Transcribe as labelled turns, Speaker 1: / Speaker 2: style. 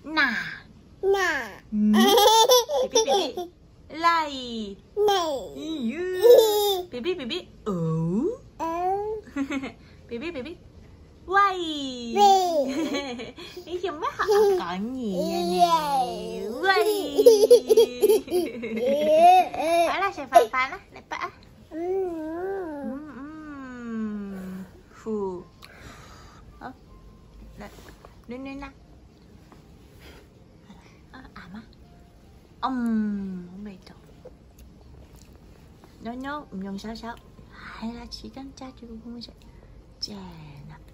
Speaker 1: nà
Speaker 2: nà
Speaker 1: bíbí bíbí lay bíbí bíbí bíbí bíbí quay ý chung mấy họ có nhiều nè quay phải là sẽ phải á để bả phù nên nên nè ảm á không biết đâu nó nhớ sao hay là chỉ cần cha chú không sẽ chè nè